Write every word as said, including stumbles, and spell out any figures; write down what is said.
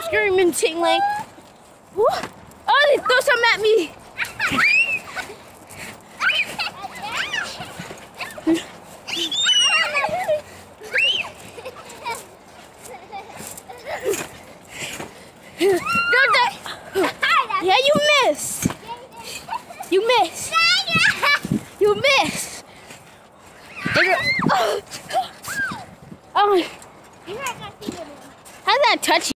screaming tingling. Oh, they throw some at me. Yeah, you missed. You missed. You missed. Oh, oh. How's that touch you?